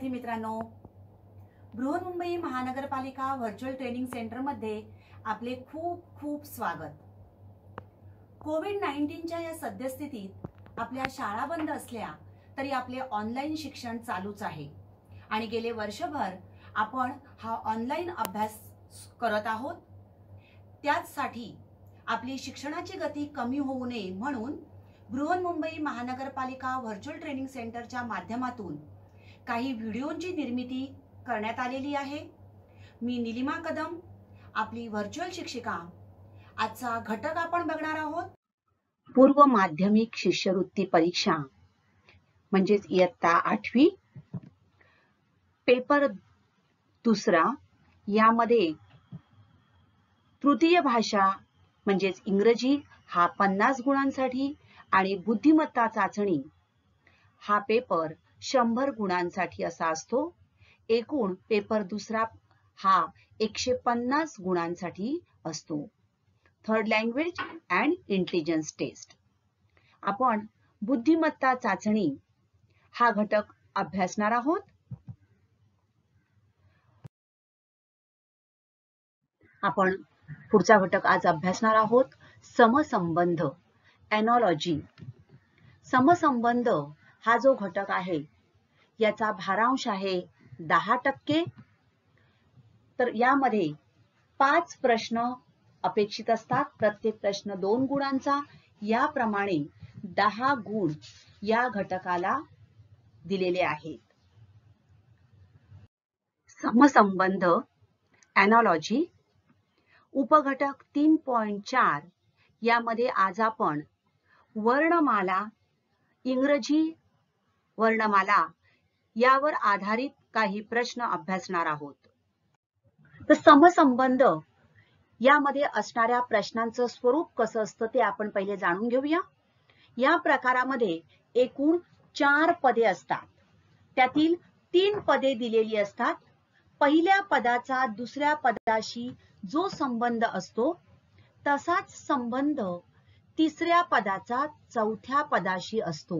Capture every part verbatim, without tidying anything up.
विद्यार्थी मित्रांनो, बृहन्मुंबई महानगरपालिका व्हर्च्युअल ट्रेनिंग सेंटर मध्ये आपले खूप खूप स्वागत। कोविड नाईन्टीनच्या या सद्यस्थितीत आपल्या शाळा बंद असल्या तरी आपले ऑनलाईन शिक्षण चालूच आहे आणि गेले वर्षभर आपण हा ऑनलाईन अभ्यास करत आहोत। त्याचसाठी आपली शिक्षणाची गती कमी होऊ नये म्हणून बृहन्मुंबई महानगरपालिका व्हर्च्युअल ट्रेनिंग सेंटरच्या माध्यमातून काही व्हिडिओंची निर्मिती करण्यात आलेली आहे। मी निलिमा कदम, आपली व्हर्च्युअल शिक्षिका। आजचा घटक आपण बघणार आहोत पूर्व माध्यमिक शिष्यवृत्ती परीक्षा म्हणजेच इयत्ता आठवी पेपर दुसरा। यामध्ये तृतीय भाषा म्हणजेच इंग्रजी हा पन्नास गुणांसाठी आणि बुद्धिमत्ता चाचणी हा पेपर शंभर गुणांसाठी असा असतो। एकूण पेपर दुसरा हा एकशे पन्नास गुणांसाठी असतो। Third language and intelligence test. आपण बुद्धिमत्ता चाचणी हा घटक अभ्यासणार आहोत। आपण पुढचा घटक आज अभ्यासणार आहोत समसंबंध एनॉलॉजी। समसंबंध हा जो घटक आहे याचा भारांश आहे दहा टक्के। तर यामध्ये पाच प्रश्न अपेक्षित असतात, प्रत्येक प्रश्न दोन गुणांचा। याप्रमाणे दहा गुण या घटकाला दिलेले आहेत। समसंबंध एनॉलॉजी उपघटक तीन पॉइंट चार यामध्ये आज आपण वर्णमाला इंग्रजी वर्णमाला यावर आधारित काही प्रश्न अभ्यासणार आहोत। तर समसंबंध यामध्ये असणाऱ्या प्रश्नांचं स्वरूप कसं असतं ते आपण पहिले जाणून घेऊया। या प्रकारामध्ये एकूण चार पदे असतात, त्यातील तीन पदे दिलेली असतात। पहिल्या पदाचा दुसऱ्या पदाशी जो संबंध असतो तसाच संबंध तिसऱ्या पदाचा चौथ्या पदाशी असतो।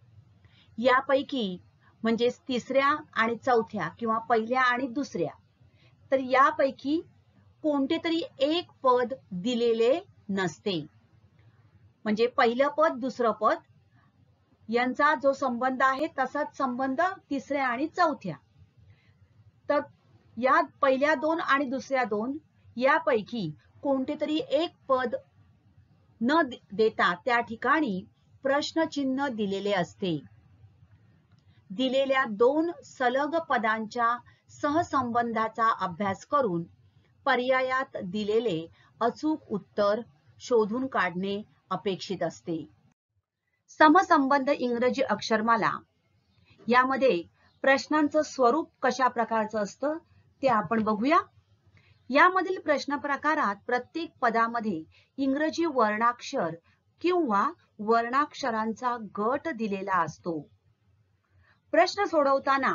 यापैकी म्हणजे तिसऱ्या आणि चौथ्या किंवा पहिल्या आणि दुसऱ्या, तर यापैकी कोणते तरी एक पद दिलेले नसते। म्हणजे पहिलं पद दुसरं पद यांचा जो संबंध आहे तसाच संबंध तिसऱ्या आणि चौथ्या। तर या पहिल्या दोन आणि दुसऱ्या दोन यापैकी कोणते तरी एक पद न देता त्या ठिकाणी प्रश्नचिन्ह दिलेले असते। दिलेल्या दोन सलग पदांच्या सहसंबंधाचा अभ्यास करून पर्यायात दिलेले अचूक उत्तर शोधून काढणे अपेक्षित असते। समसंबंध इंग्रजी अक्षरमाला यामध्ये प्रश्नांचं स्वरूप कशा प्रकारचं असतं ते आपण बघूया। यामधील प्रश्न प्रकारात प्रत्येक पदामध्ये इंग्रजी वर्णाक्षर किंवा वर्णाक्षरांचा गट दिलेला असतो। प्रश्न सोडवताना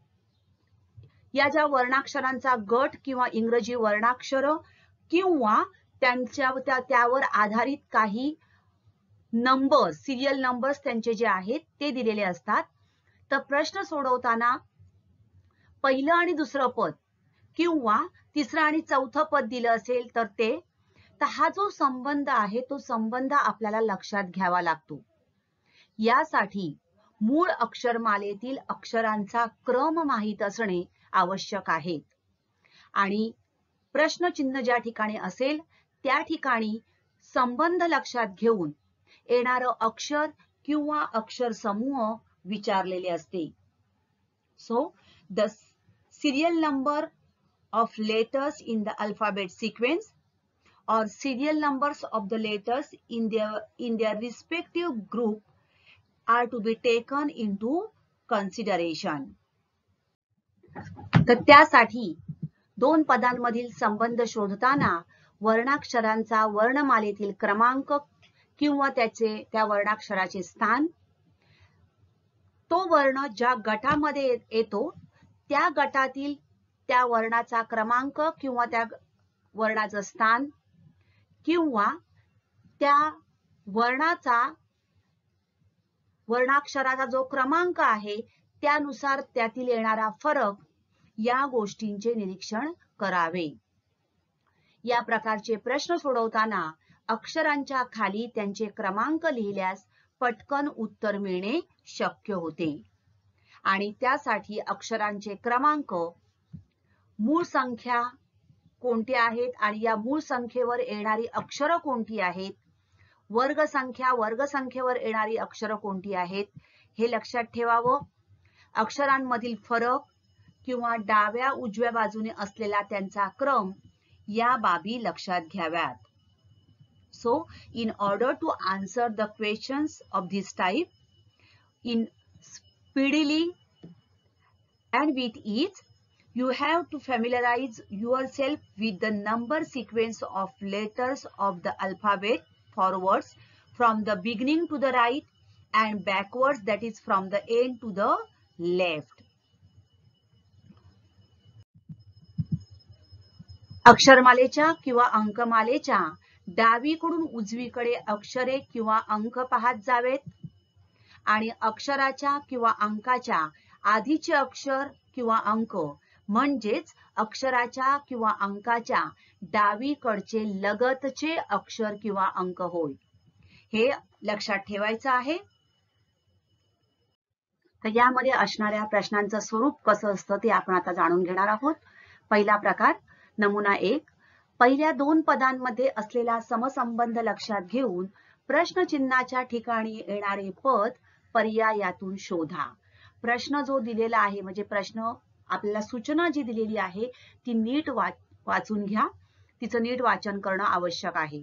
या ज्या वर्णाक्षरांचा गट किंवा इंग्रजी वर्णाक्षर किंवा त्यांच्या त्या त्यावर आधारित काही नंबर सिरियल नंबर्स त्यांचे जे आहेत ते दिलेले असतात। तर प्रश्न सोडवताना पहिलं आणि दुसरं पद किंवा तिसरं आणि चौथं पद दिलं असेल तर ते तर हा जो संबंध आहे तो संबंध आपल्याला लक्षात घ्यावा लागतो। यासाठी मूळ अक्षरमालेतील अक्षरांचा क्रम माहित असणे आवश्यक आहे आणि प्रश्नचिन्ह ज्या ठिकाणी असेल त्या ठिकाणी संबंध लक्षात घेऊन येणारं अक्षर किंवा अक्षर समूह विचारलेले असते। So the serial number of letters in the alphabet sequence or serial numbers of the letters in their in their respective group are to be taken into consideration. तर त्यासाठी दोन पदांमधील संबंध शोधताना वर्णाक्षरांचा वर्णमालेतील क्रमांक किंवा त्याचे त्या वर्णाक्षराचे स्थान, तो वर्ण ज्या गटामध्ये येतो त्या गटातील त्या वर्णाचा क्रमांक किंवा त्या वर्णाचं स्थान किंवा त्या वर्णाचा वर्णाक्षराचा जो क्रमांक आहे त्यानुसार त्यातील येणारा फरक या गोष्टींचे निरीक्षण करावे. या प्रकारचे प्रश्न सोडवताना अक्षरांच्या खाली त्यांचे क्रमांक लिहिल्यास पटकन उत्तर मिळणे शक्य होते. आणि त्यासाठी अक्षरांचे क्रमांक, मूळ संख्या कोणती आहेत आणि या मूळ संख्येवर येणारी अक्षरं कोणती आहेत, वर्गसंख्या वर्गसंख्येवर येणारी अक्षरं कोणती आहेत हे लक्षात ठेवावं. अक्षरांमधील फरक किंवा डाव्या उजव्या बाजूने असलेला त्यांचा क्रम या बाबी लक्षात घ्याव्यात. So, in order to answer the questions of this type in speedily and with ease, you have to familiarize yourself with the number sequence of letters of the alphabet forwards from the beginning to the right and backwards, that is from the end to the left. अक्षरमालेच्या किंवा अंकमालेच्या डावीकडून उजवीकडे अक्षरे किंवा अंक पाहत जावेत आणि अक्षराच्या किंवा अंकाच्या आधीचे अक्षर किंवा अंक म्हणजेच अक्षराच्या किंवा अंकाच्या डावीकडचे लगतचे अक्षर किंवा अंक होय. हे लक्षात ठेवायचं आहे. तर यामध्ये असणाऱ्या प्रश्नांचं स्वरूप कसं असतं ते आपण आता जाणून घेणार आहोत. पहिला प्रकार नमुना एक. पहिल्या दोन पदांमध्ये असलेला समसंबंध लक्षात घेऊन प्रश्नचिन्हाच्या ठिकाणी येणारे पद पर्यायातून शोधा. प्रश्न जो दिलेला आहे म्हणजे प्रश्न आपल्याला सूचना जी दिलेली आहे ती नीट वाचून घ्या, तिचं नीट वाचन करणं आवश्यक आहे.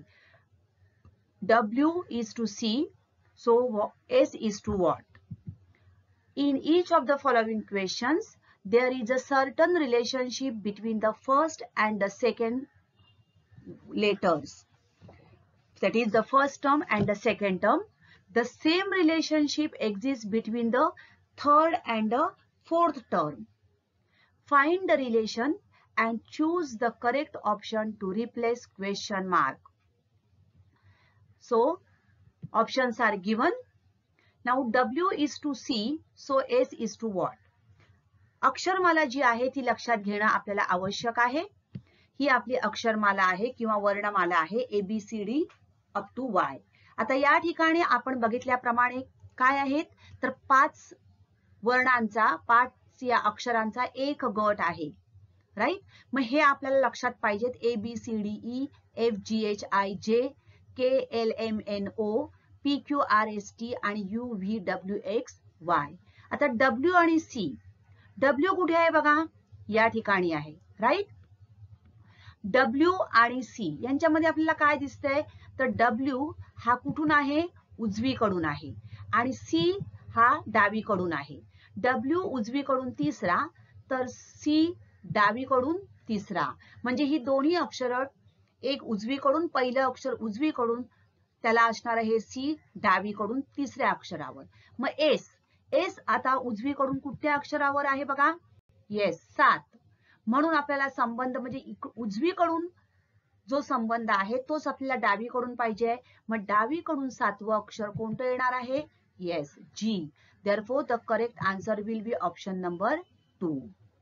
W is to C, so S is to what? In each of the following questions, there is a certain relationship between the first and the second letters. That is the first term and the second term. The same relationship exists between the third and the fourth term. Find the relation and choose the correct option to replace question mark. So, options are given. Now, W is to C, so S is to what? अक्षरमाला जी आहे ती लक्षात घेणं आपल्याला आवश्यक आहे. ही आपली अक्षरमाला आहे किंवा वर्णमाला आहे A B C D up to Y. आता या ठिकाणी आपण बघितल्याप्रमाणे काय आहेत तर पाच वर्णांचा, पाच या अक्षरांचा एक गट आहे. राईट. मग हे आपल्याला लक्षात पाहिजेत. A B C D E F G H I J K L M N O P Q R S T आणि U V W X Y. आता डब्ल्यू आणि सी. डब्ल्यू कुठे आहे बघा, या ठिकाणी आहे. राईट. डब्ल्यू आणि सी यांच्यामध्ये आपल्याला काय दिसतंय तर डब्ल्यू हा कुठून आहे, उजवीकडून आहे आणि सी हा डावीकडून आहे. डब्ल्यू उजवीकडून तिसरा तर सी डावीकडून तिसरा. म्हणजे ही दोन्ही अक्षर, एक उजवीकडून पहिलं अक्षर उजवीकडून त्याला असणार हे सी डावीकडून तिसऱ्या अक्षरावर. मग एस. एस आता उजवीकडून कुठल्या अक्षरावर आहे बघा, येस सात. म्हणून आपल्याला संबंध म्हणजे उजवीकडून जो संबंध आहे तोच आपल्याला डावीकडून पाहिजे. मग डावीकडून सातवं अक्षर कोणतं येणार आहे, yes G. Therefore, the correct answer will be option number two.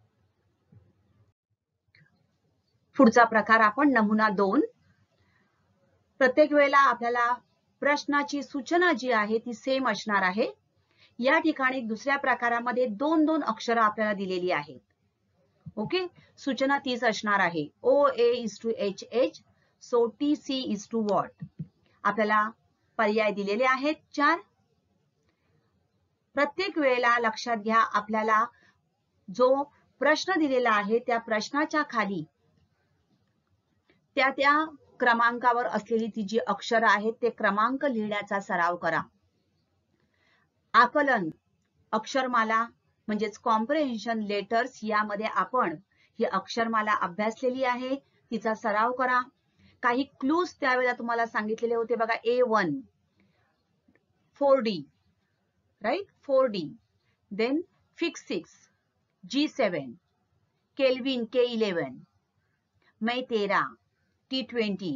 पुढचा प्रकार आपण नमुना दोन. प्रत्येक वेळेला आपल्याला प्रश्नाची सूचना जी आहे ती सेम असणार आहे. या ठिकाणी दुसऱ्या प्रकारामध्ये दोन दोन अक्षरं आपल्याला दिलेली आहेत. ओके. सूचना तीच असणार आहे. O A is to H H, so T C is to what. आपल्याला पर्याय दिलेले आहेत चार. प्रत्येक वेळेला लक्षात घ्या आपल्याला जो प्रश्न दिलेला आहे त्या प्रश्नाच्या खाली त्या त्या क्रमांकावर असलेली ती जी अक्षरं आहेत ते क्रमांक लिहिण्याचा सराव करा. आकलन अक्षरमाला म्हणजेच कॉम्प्रिहेन्शन लेटर्स यामध्ये आपण ही अक्षरमाला अभ्यासलेली आहे, तिचा सराव करा. काही क्लूज त्यावेळेला तुम्हाला सांगितलेले होते बघा. A one, four D, right, four D, then फिक्स six, G seven, Kelvin K eleven, मै तेरा, टी ट्वेंटी.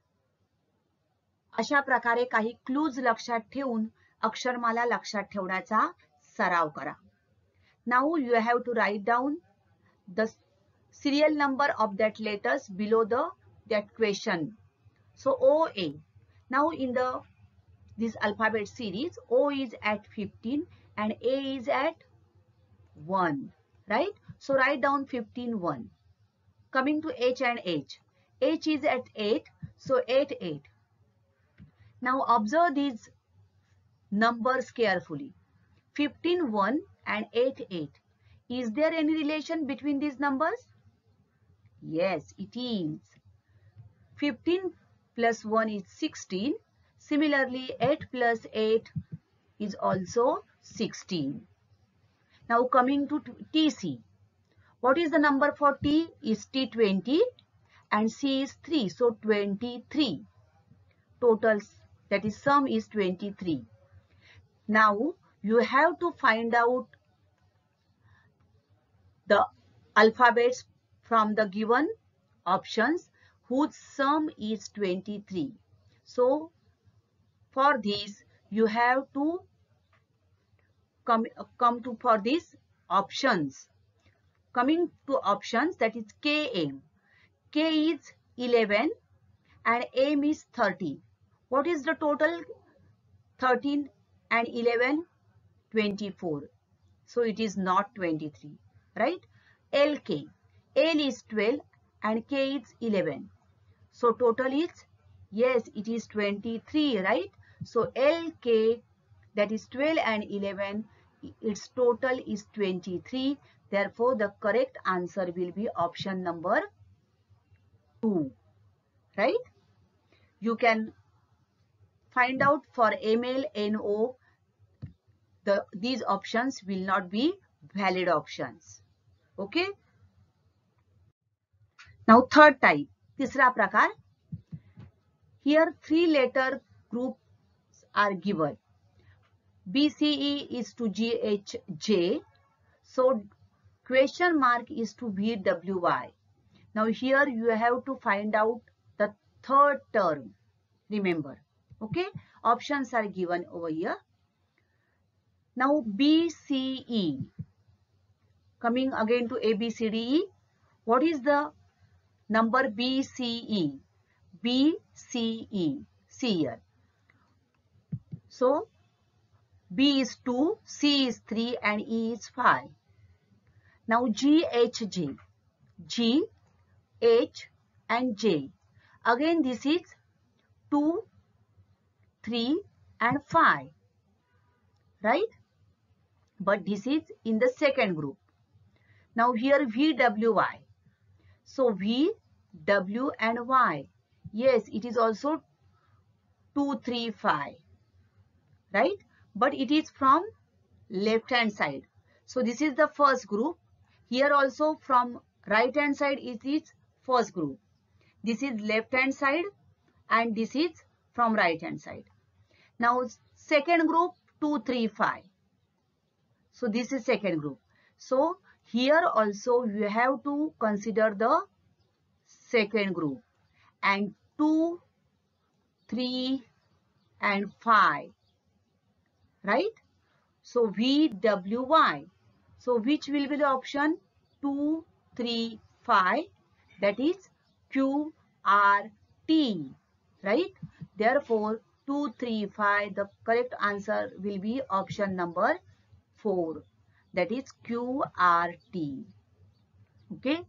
अशा प्रकारे काही क्लूज लक्षात ठेवून अक्षरमाला लक्षात ठेवण्याचा सराव करा. Now you have to write down the serial number of that letters below the that question. So O A. Now in the this alphabet series, O is at fifteen and A is at one, right? So write down fifteen, one. Coming to H and H. H is at eight, so eight, eight. Now observe these numbers carefully. fifteen, one and eight, eight. Is there any relation between these numbers? Yes, it is. fifteen plus one is sixteen. Similarly, eight plus eight is also sixteen. Now coming to T C. What is the number for T? Is T twenty and C is three. So twenty-three. Total, that is sum is twenty-three. Now you have to find out the alphabets from the given options whose sum is twenty-three. So for this you have to come, come to for these options. Coming to options, that is K M. K is eleven and M is thirty. What is the total? thirteen and eleven, twenty-four. So it is not twenty-three, right? L K. L is twelve and K is eleven. So total is, yes, it is twenty-three, right? So L K, that is twelve and eleven, its total is twenty-three. Therefore, the correct answer will be option number two, right? You can find out for M L, N O, the, these options will not be valid options. Okay? Now third type, tisra prakar. Here three letter groups are given. B C E is to G H J. So question mark is to V W Y. Now here you have to find out the third term. Remember. Okay. Options are given over here. Now B C E. Coming again to A B C D E. What is the number B C E? B C E. See here. So B is two, C is three and E is five. Now G H J. G, H and J. Again this is two, three and five. Right? But this is in the second group. Now here V W Y. So V, W and Y. Yes, it is also two, three, five. Right? But it is from left hand side. So this is the first group. Here also from right hand side it is first group. This is left hand side and this is from right hand side. Now second group two, three, five. So this is second group. So here also you have to consider the second group and two, three and five. Right? So V W Y. So which will be the option? two, three, five. That is Q R T. Right? Therefore, two, three, five. The correct answer will be option number four. That is Q R T. Okay.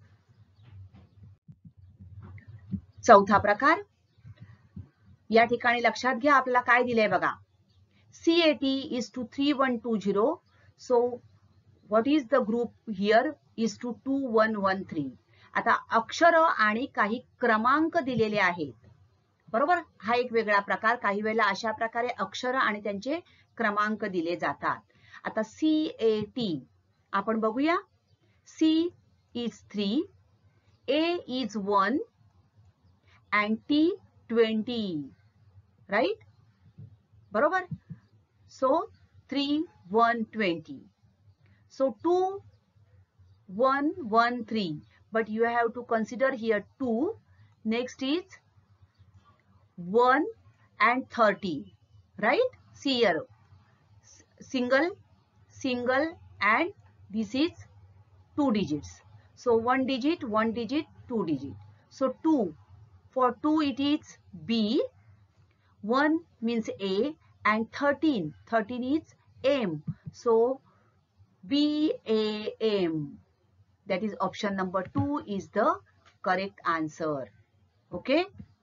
चौथा प्रकार. या ठिकाणी लक्षात घ्या आपल्याला काय दिलंय बघा. C A T is to three one two zero. So what is the group here is to two one one three. आता अक्षर आणि काही क्रमांक दिलेले आहेत. बरोबर? हा एक वेगळा प्रकार. काही वेळेला अशा प्रकारे अक्षर आणि त्यांचे क्रमांक दिले जातात. आता C A T आपण बघूया. C is three, A is one and T twenty. Right? बरोबर? So three one twenty. So two one one three. But you have to consider here two. Next is one and thirty. Right? See here. Single, single and This is two digits. So one digit, one digit, two digit. So two. For two it is B. one means A and thirteen. thirteen is M. So B A M. That is option number two is the correct answer. Okay.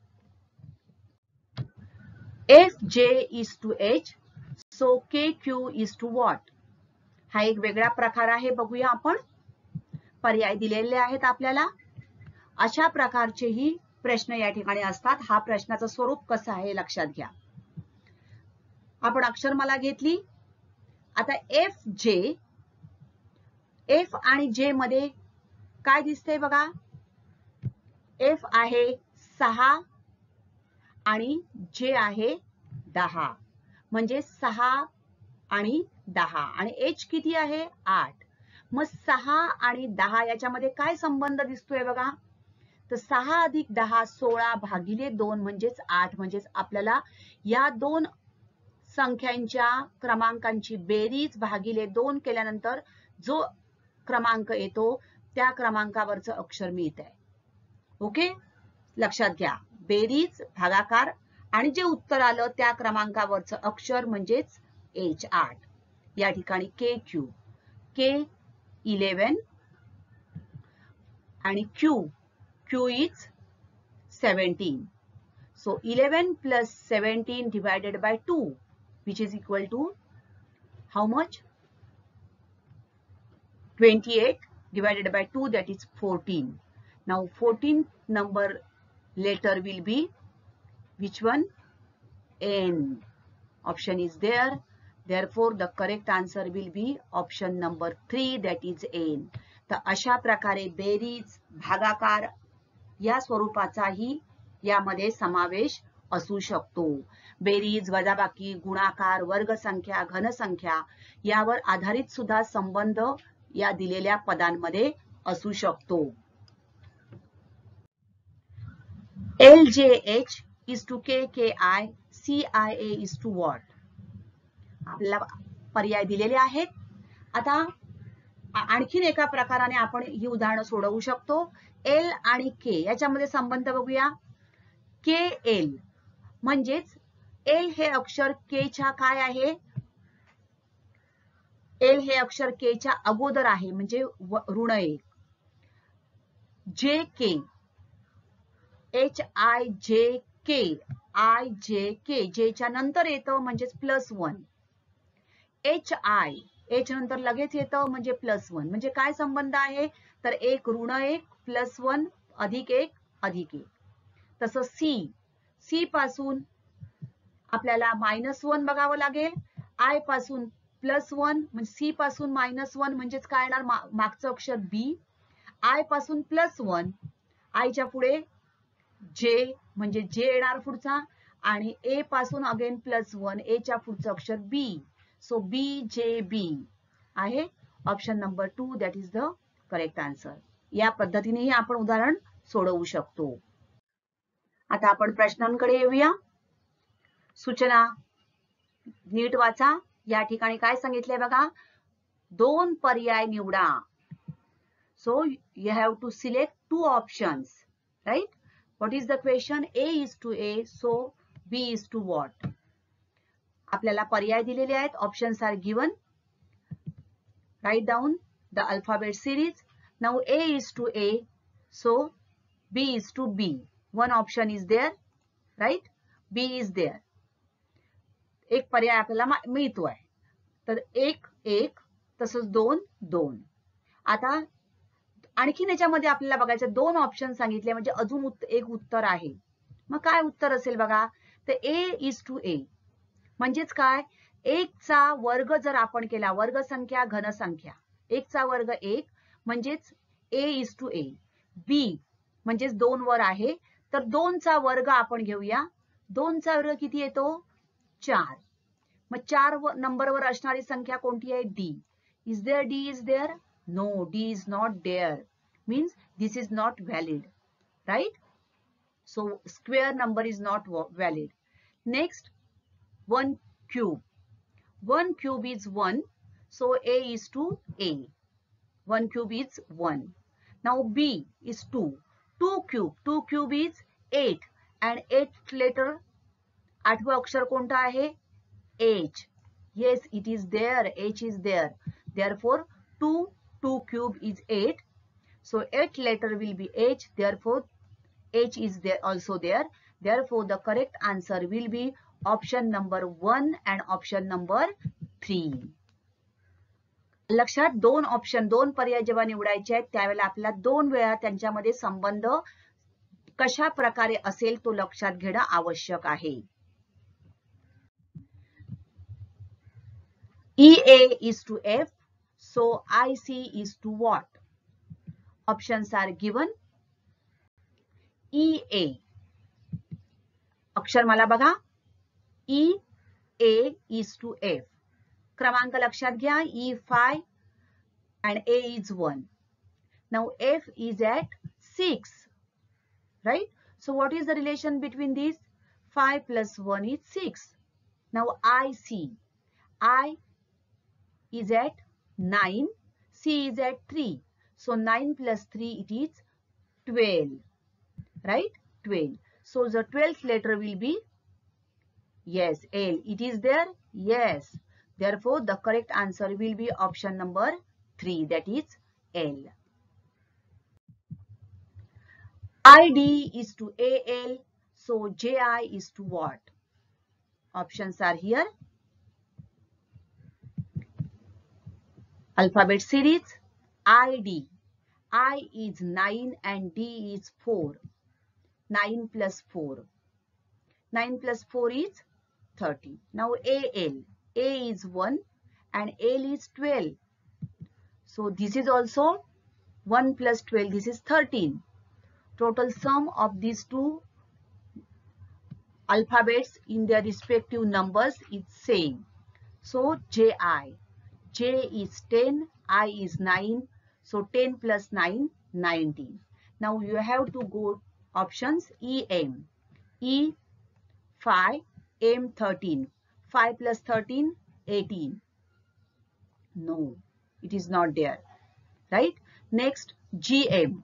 F J is to H. So K Q is to what? हा एक वेगळा प्रकार आहे, बघूया आपण. पर्याय दिलेले आहेत आपल्याला. अशा प्रकारचेही प्रश्न या ठिकाणी असतात. हा प्रश्नाचं स्वरूप कसं आहे लक्षात घ्या. आपण अक्षरमाला घेतली. आता एफ जे, एफ आणि जे मध्ये काय दिसतंय बघा. एफ आहे सहा आणि जे आहे दहा. म्हणजे सहा आणि दहा. आणि एच किती आहे? आठ. मग सहा आणि दहा याच्यामध्ये काय संबंध दिसतोय बघा. तर सहा अधिक दहा सोळा भागिले दोन म्हणजेच आठ. म्हणजेच आपल्याला या दोन संख्यांच्या क्रमांकांची बेरीज भागिले दोन केल्यानंतर जो क्रमांक येतो त्या क्रमांकावरचं अक्षर मिळत आहे. ओके, लक्षात घ्या. बेरीज, भागाकार आणि जे उत्तर आलं त्या क्रमांकावरचं अक्षर म्हणजेच एच आठ. या ठिकाणी के क्यू, के इलेवन आणि Q, Q is seventeen. So eleven plus seventeen divided by two, which is equal to how much? twenty-eight divided by two, that is fourteen. Now fourteenth number letter will be which one? N. Option is there. Therefore the correct answer will be option number three, that is N. तर अशा प्रकारे बेरीज, भागाकार या स्वरूपाचाही यामध्ये समावेश असू शकतो. बेरीज, वजाबाकी, गुणाकार, वर्गसंख्या, घनसंख्या यावर आधारित सुद्धा संबंध या दिलेल्या पदांमध्ये असू शकतो. L J H is to K K I, C I A is to what? आपल्याला पर्याय दिलेले आहेत. आता आणखीन एका प्रकाराने आपण ही उदाहरणं सोडवू शकतो. L आणि K याच्यामध्ये संबंध बघूया. के एल म्हणजेच एल हे अक्षर के च्या काय आहे? एल हे अक्षर के च्या अगोदर आहे म्हणजे ऋण एक. जे के, H I J K, I J के जे च्या नंतर येतं म्हणजेच plus one. H I, H नंतर लगेच येतं म्हणजे प्लस वन. म्हणजे काय संबंध आहे? तर एक ऋण एक प्लस वन अधिक एक अधिक एक. तसं सी, सी पासून आपल्याला मायनस वन बघावं लागेल. आय पासून प्लस वन म्हणजे सी पासून मायनस वन म्हणजेच काय येणार? मागचं अक्षर बी. आय पासून प्लस वन, आयच्या पुढे जे म्हणजे जे येणार पुढचा. आणि ए पासून अगेन प्लस वन, ए च्या पुढचं अक्षर बी. सो बी जे बी आहे option number two, that is the correct answer. या पद्धतीनेही आपण उदाहरण सोडवू शकतो. आता आपण प्रश्नांकडे येऊया. सूचना नीट वाचा. या ठिकाणी काय सांगितलंय बघा. दोन पर्याय निवडा. So you have to select two options, right. What is the question? A is to A, so B is to what? आपल्याला पर्याय दिलेले आहेत. Options are given. Right down the alphabet series. Now A is to A, so B is to B. One option is there, right? B is there. एक पर्याय आपल्याला मिळतोय. तर एक एक तसंच दोन दोन. आता आणखीन याच्यामध्ये आपल्याला बघायचं दोन ऑप्शन सांगितले म्हणजे अजून एक उत्तर आहे. मग काय उत्तर असेल बघा. तर ए इज टू ए म्हणजेच काय? एकचा वर्ग जर आपण केला, वर्गसंख्या घनसंख्या, एकचा वर्ग एक म्हणजेच ए इज टू ए. बी म्हणजेच दोन वर आहे तर दोनचा वर्ग आपण घेऊया. दोनचा वर्ग किती येतो? चार. मग चार नंबरवर असणारी संख्या कोणती आहे? D. Is there D is there? No, D is not there. Means this is not valid, right. So square number is not valid. Next one cube. One cube is one, so A is to A. one cube is one. Now B is two. two cube. two cube is eight. And eight letter, आठवं अक्षर कोणतं आहे? H. Yes, it is there. H is there. Therefore, two, two cube is eight. So, eight letter will be H. Therefore, H is there also there. Therefore, the correct answer will be option number one and option number three. लक्षात दोन option दोन पर्याय जेव्हा निवडायचे आहेत त्यावेळेला आपल्याला दोन वेळा त्यांच्यामध्ये संबंध कशा प्रकारे असेल तो लक्षात घेणं आवश्यक आहे. E A is to F, so I C is to what? Options are given. E A. अक्षर मला बघा. E A is to F. क्रमांक लक्षात घ्या. E five and A is one. Now F is at six. Right? So what is the relation between these? five plus one is six. Now I C. I is at nine. C is at three. So nine plus three it is twelve. Right? twelve. So the twelfth letter will be, yes, L. It is there? Yes. Therefore, the correct answer will be option number three, that is L. I D is to A L, so J I is to what? Options are here. Alphabet series. I D. I is nine and D is four. nine plus four. nine plus four is thirty. Now A L. A is one and L is twelve. So this is also one plus twelve. This is thirteen. Total sum of these two alphabets in their respective numbers is same. So J I. J is ten. I is nine. So ten plus nine, nineteen. Now you have to go options E M. E five, M thirteen. five plus thirteen, eighteen. No, it is not there. Right? Next, G M.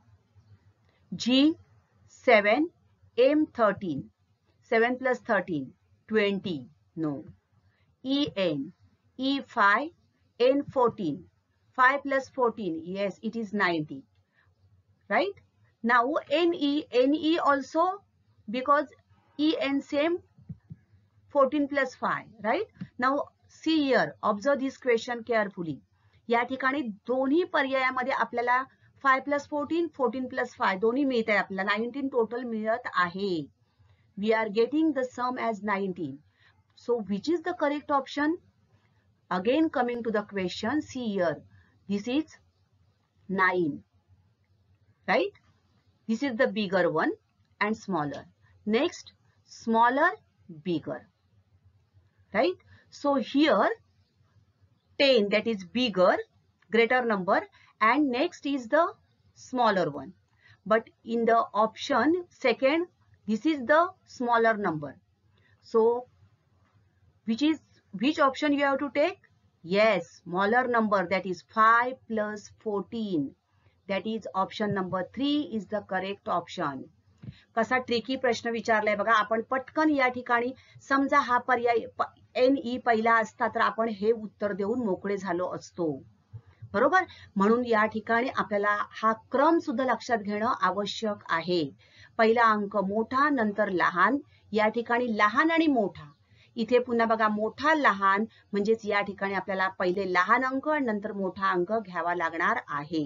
G seven, M thirteen. seven plus thirteen, twenty. No. E N. E five, N fourteen. five plus fourteen, yes, it is ninety. Right? Now, N E, N E also, because E N same, fourteen plus five, right? Now, see here, observe this question carefully. या ठिकाणी दोन्ही पर्यायामध्ये आपल्याला five plus fourteen, fourteen plus five दोन्ही मिळत आहे आपल्याला nineteen total मिळत आहे. We are getting the sum as nineteen. So, which is the correct option? Again, coming to the question, see here, this is nine, right? This is the bigger one and smaller. Next, smaller, bigger. Right? So here ten, that is bigger, greater number, and next is the smaller one. But in the option second, this is the smaller number. So which is which option you have to take? Yes, smaller number, that is five plus fourteen. That is option number three is the correct option. कसा tricky प्रश्न विचारलाय बघा. आपण पटकन या ठिकाणी समजा हा पर्याय एन ई पहिला असता तर आपण हे उत्तर देऊन मोकळे झालो असतो. बरोबर. म्हणून या ठिकाणी आपल्याला हा क्रम सुद्धा लक्षात घेणं आवश्यक आहे. पहिला अंक मोठा नंतर लहान. या ठिकाणी लहान आणि मोठा. इथे पुन्हा बघा मोठा लहान म्हणजेच या ठिकाणी आपल्याला पहिले लहान अंक नंतर मोठा अंक घ्यावा लागणार आहे.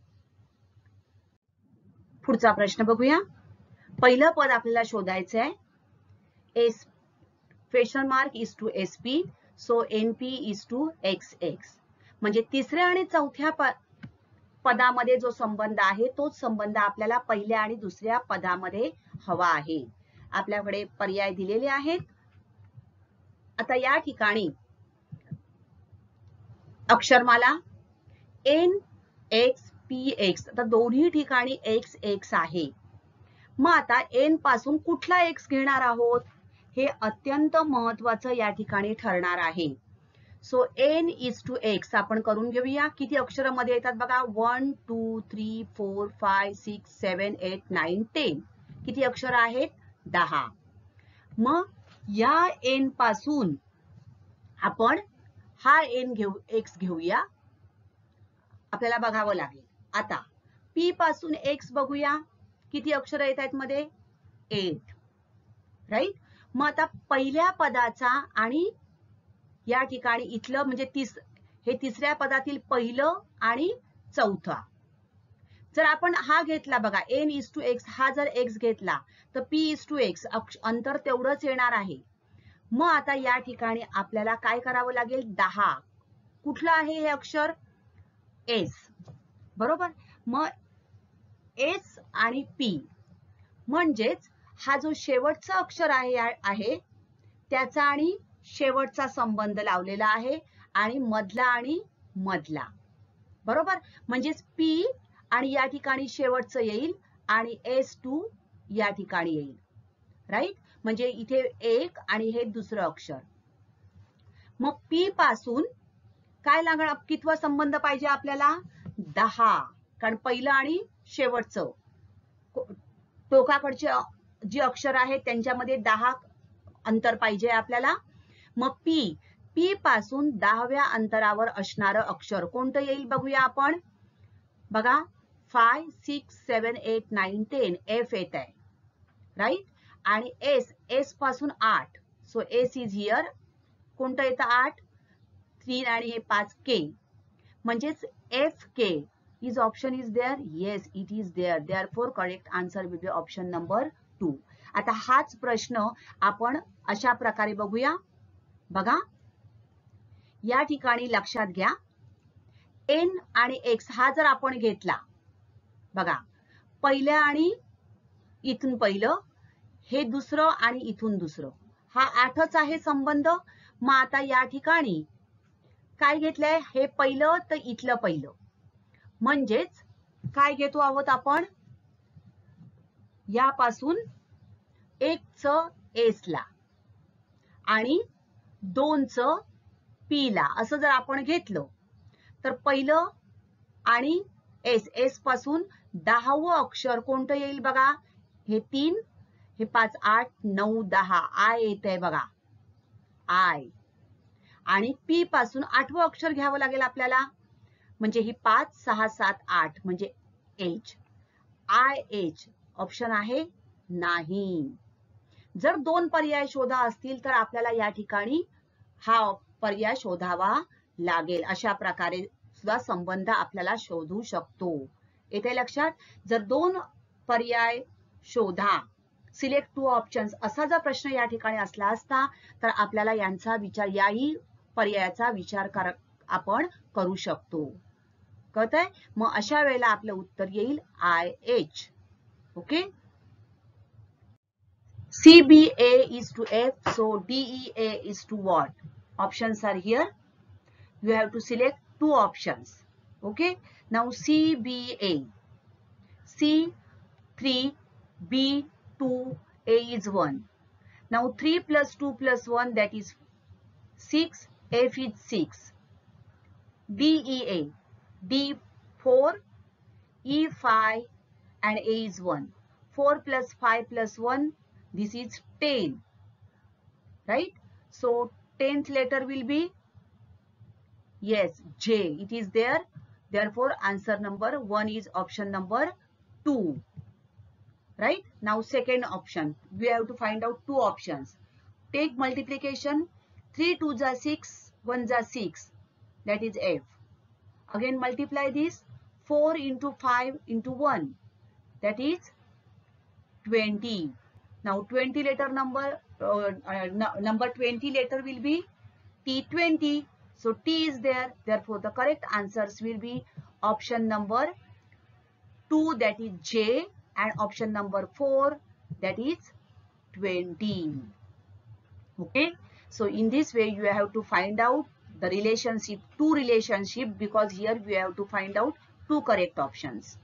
पुढचा प्रश्न बघूया. पहिलं पद आपल्याला शोधायचं आहे. S question mark is to S P, so N P is to X X. म्हणजे तिसऱ्या आणि चौथ्या पदामध्ये जो संबंध आहे तोच संबंध आपल्याला पहिल्या आणि दुसऱ्या पदामध्ये हवा आहे. आपल्याकडे पर्याय दिलेले आहेत. आता या ठिकाणी अक्षरमाला एन एक्स पी एक्स, आता दोन्ही ठिकाणी एक्स एक्स आहे. मग आता एन पासून कुठला एक्स घेणार आहोत हे अत्यंत महत्वाचं या ठिकाणी ठरणार आहे. So N is to X आपण करून घेऊया. किती अक्षर मध्ये येतात बघा, one two three four five six seven eight nine ten. किती अक्षर आहेत, दहा. मग या एन पासून आपण हा एन घेऊ, एक्स घेऊया. आपल्याला बघावं लागेल. आता पी पासून एक्स बघूया, किती अक्षर येत आहेत मध्ये, एट. राईट. मग आता पहिल्या पदाचा आणि या ठिकाणी इथलं म्हणजे तीस हे तिसऱ्या पदातील पहिलं आणि चौथा. जर आपण हा घेतला बघा, एन इज टू एक्स, हा जर एक्स घेतला तर पी इज टू एक्स अंतर तेवढंच येणार आहे. मग आता या ठिकाणी आपल्याला काय करावं लागेल, दहा. कुठलं आहे हे अक्षर, एस. बरोबर. मग एस आणि पी म्हणजेच हा जो शेवटचा अक्षर आहे आहे त्याचा आणि शेवटचा संबंध लावलेला आहे आणि मधला आणि मधला. बरोबर. म्हणजेच पी आणि या ठिकाणी शेवटचं येईल आणि एस टू या ठिकाणी येईल. राईट. म्हणजे इथे एक आणि हे दुसरं अक्षर. मग पी पासून काय लागणार, कितवा संबंध पाहिजे आपल्याला, दहा. कारण पहिलं आणि शेवटचं टोकाकडचे जे अक्षर आहेत त्यांच्यामध्ये दहा अंतर पाहिजे आपल्याला. मग पी पी पासून दहाव्या अंतरावर असणारं अक्षर कोणतं येईल बघूया आपण. बघा, five six seven eight nine ten F येत आहे. राईट. आणि एस एस पासून आठ. So S is here. कोणतं येतं, आठ. तीन आणि हे पाच, के. म्हणजेच F K is option is there. Yes, it is there. Therefore correct answer will be option number two. आता हाच प्रश्न आपण अशा प्रकारे बघूया. बघा, या ठिकाणी लक्षात घ्या, एन आणि एक्स हा जर आपण घेतला बघा, पहिल्या आणि इथून पहिलं, हे दुसरं आणि इथून दुसरं, हा आठच आहे संबंध. मग आता या ठिकाणी काय घेतलंय, हे पहिलं तर इथलं पहिलं. म्हणजेच काय घेतो आहोत आपण, यापासून एकच एस ला आणि दोनचं पी ला असं जर आपण घेतलं तर पहिलं आणि एस एस पासून दहावं अक्षर कोणतं येईल बघा, हे तीन, हे पाच, आठ, नऊ, दहा, आय येत आहे बघा, आय. आणि पी पासून आठवं अक्षर घ्यावं लागेल आपल्याला. म्हणजे ही पाच, सहा, सात, आठ म्हणजे एच. आय एच ऑप्शन आहे नाही. जर दोन पर्याय शोधा असतील तर आपल्याला या ठिकाणी हा पर्याय शोधावा लागेल. अशा प्रकारे सुद्धा संबंध आपल्याला शोधू शकतो. येते लक्षात. जर दोन पर्याय शोधा, सिलेक्ट टू ऑप्शन्स असा जर प्रश्न या ठिकाणी असला असता तर आपल्याला यांचा विचार, याही पर्यायाचा विचार कर आपण करू शकतो. कळतंय. मग अशा वेळेला आपलं उत्तर येईल I H. Okay. C B A is to F, so D E A is to what? Options are here. You have to select two options. Okay. Now C B A. C three, B two, A is one. Now three plus two plus one, that is six. F is six. D E A. D four, E five, and A is one. four plus five plus one. This is ten, right? So tenth letter will be, yes, J. It is there. Therefore, answer number one is option number two, right? Now, second option, we have to find out two options. Take multiplication. three twos are six, ones are six. That is F. Again, multiply this. four into five into one. That is twenty. Now twenty letter number, uh, uh, no, number twenty letter will be T twenty. So T is there. Therefore, the correct answers will be option number two, that is J, and option number four, that is twenty. Okay. So in this way, you have to find out the relationship, two relationship, because here we have to find out two correct options.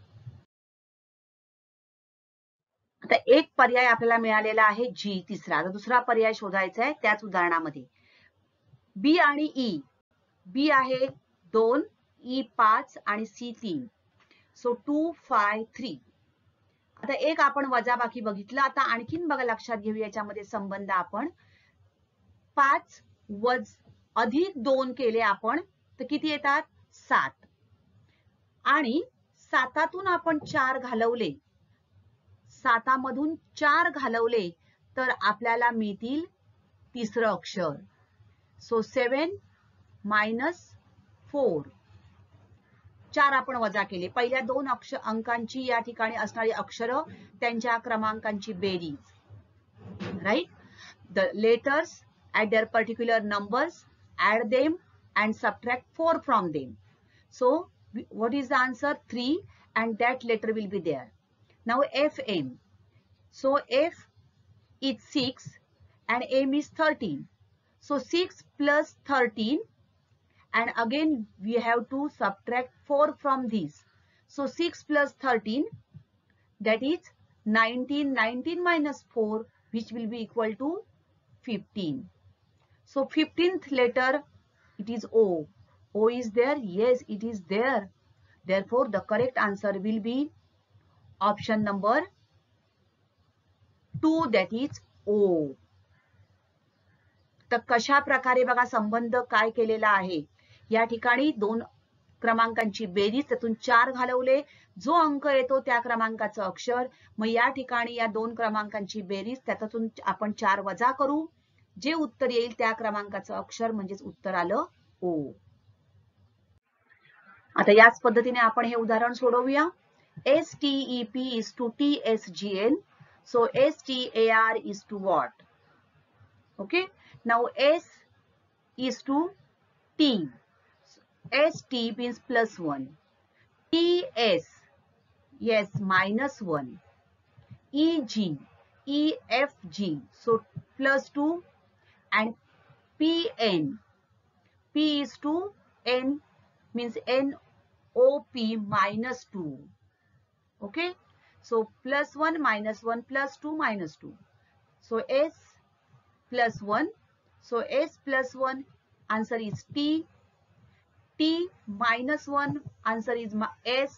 आता एक पर्याय आपल्याला मिळालेला आहे जी, तिसरा. आता दुसरा पर्याय शोधायचा आहे त्याच उदाहरणामध्ये. बी आणि ई बी आहे दोन, ई पाच आणि सी तीन. So two five three. आता एक आपण वजाबाकी बघितलं. आता आणखीन बघा लक्षात घेऊ याच्यामध्ये संबंध आपण. पाच वज अधिक दोन केले आपण तर किती येतात सात. आणि सातातून आपण चार घालवले, सातामधून चार घालवले तर आपल्याला मिळतील तिसरं अक्षर. So seven minus four. चार आपण वजा केले. पहिल्या दोन अक्ष अंकांची या ठिकाणी असणारी अक्षरं त्यांच्या क्रमांकांची बेरीज. Right. The letters at their particular numbers, add them and subtract four from them. So what is the answer? three, and that letter will be there. Now F M. So F is six and M is thirteen. So six plus thirteen, and again we have to subtract four from these. So six plus thirteen, that is nineteen. nineteen minus four, which will be equal to fifteen. So fifteenth letter, it is O. O is there? Yes, it is there. Therefore, the correct answer will be option number two, that is O. तर कशा प्रकारे बघा संबंध काय केलेला आहे. या ठिकाणी दोन क्रमांकांची बेरीज, त्यातून चार घालवले, जो अंक येतो त्या क्रमांकाचं अक्षर. मग या ठिकाणी या दोन क्रमांकांची बेरीज, त्यातून आपण चार वजा करू, जे उत्तर येईल त्या क्रमांकाचं अक्षर म्हणजेच उत्तर आलं ओ. आता याच पद्धतीने आपण हे उदाहरण सोडवूया. S T E P is to T S G N. So S T A R is to what? Okay. Now S is to T. S T means plus one. T S, yes, minus one. E G, E F G, so plus two, and P N. P is to N means N O P minus two. Okay, so plus one minus one plus two minus two. So S plus one. So S plus one, answer is T. T minus one, answer is S.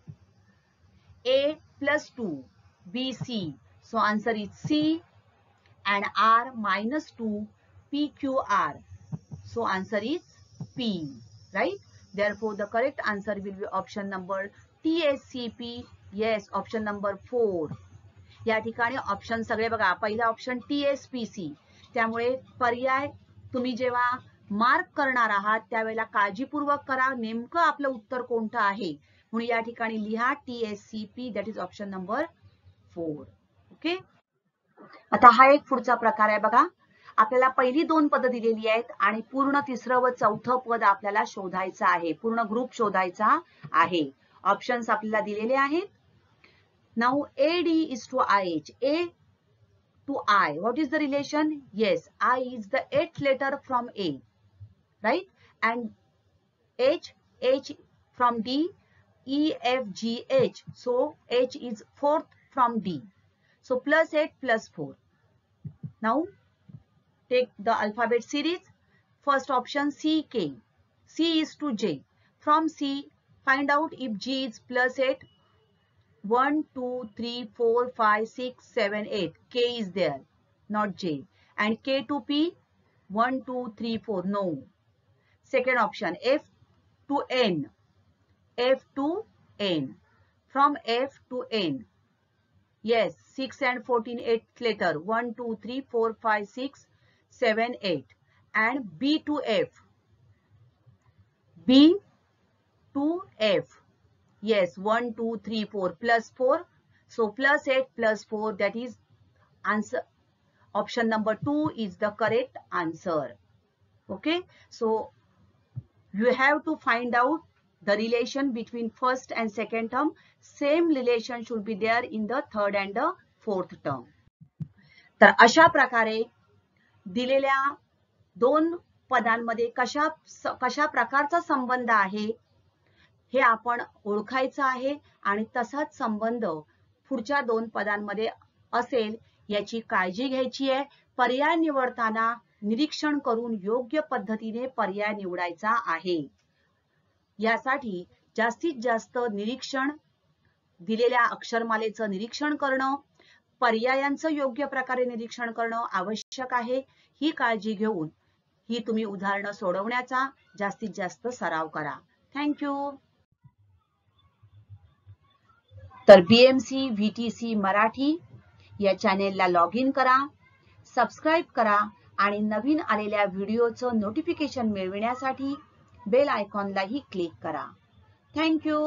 A plus two, B C. So answer is C. And R minus two, P Q R. So answer is P. Right? Therefore, the correct answer will be option number T S C P. Yes, option number four. या ठिकाणी option सगळे बघा. पहिला option T S P C. त्यामुळे पर्याय तुम्ही जेव्हा mark करणार आहात त्यावेळेला काळजीपूर्वक करा नेमकं आपलं उत्तर कोणतं आहे. म्हणून या ठिकाणी लिहा T S C P, that is option number four. Okay. आता हा एक पुढचा प्रकार आहे बघा. आपल्याला पहिली दोन पद दिलेली आहेत आणि पूर्ण तिसरं व चौथं पद आपल्याला शोधायचं आहे. पूर्ण ग्रुप शोधायचा आहे. ऑप्शन्स आपल्याला दिलेले आहेत. Now A D is to I H. A to I. What is the relation? Yes, I is the eighth letter from A, right? And H, H from D, E, F, G, H. So H is fourth from D. So plus eight plus four. Now take the alphabet series. First option C, K. C is to J. From C, find out if G is plus eight. one, two, three, four, five, six, seven, eight. K is there, not J. And K to P, one, two, three, four. No. Second option, F to N. F to N. From F to N. Yes, six and fourteen, eighth letter. one, two, three, four, five, six, seven, eight. And B to F. B to F. Yes, one, two, three, four, plus four. So plus eight plus four, that is answer. Option number two is the correct answer. Okay. So you have to find out the relation between first and second term. Same relation should be there in the third and the fourth term. तर अशा प्रकारे दिलेल्या दोन पदांमध्ये कशा कशा प्रकारचा संबंध आहे हे आपण ओळखायचं आहे आणि तसाच संबंध पुढच्या दोन पदांमध्ये असेल याची काळजी घ्यायची आहे. पर्याय निवडताना निरीक्षण करून योग्य पद्धतीने पर्याय निवडायचा आहे. यासाठी जास्तीत जास्त निरीक्षण, दिलेल्या अक्षरमालेचं निरीक्षण करणं, पर्यायांचं योग्य प्रकारे निरीक्षण करणं आवश्यक आहे. ही काळजी घेऊन ही तुम्ही उदाहरणं सोडवण्याचा जास्तीत जास्त सराव करा. थँक्यू. तर बीएमसी व्हीटीसी मराठी या चॅनेलला लॉग इन करा, सबस्क्राईब करा आणि नवीन आलेल्या व्हिडिओचं नोटिफिकेशन मिळविण्यासाठी बेल आयकॉनलाही क्लिक करा. थँक्यू.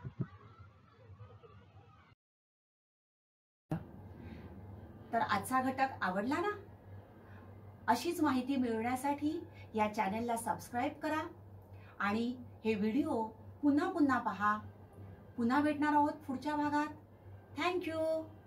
तर आजचा घटक आवडला ना? अशीच माहिती मिळवण्यासाठी या चॅनेलला सबस्क्राईब करा आणि हे व्हिडिओ पुन्हा पुन्हा पहा. पुन्हा भेटणार आहोत पुढच्या भागात. थँक्यू.